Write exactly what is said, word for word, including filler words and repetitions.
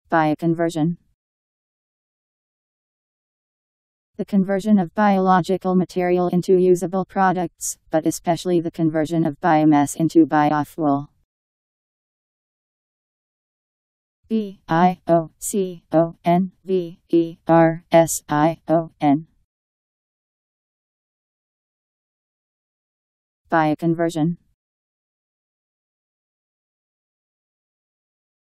Bioconversion. The conversion of biological material into usable products, but especially the conversion of biomass into biofuel. B I O C O N V E R S I O N. Bioconversion.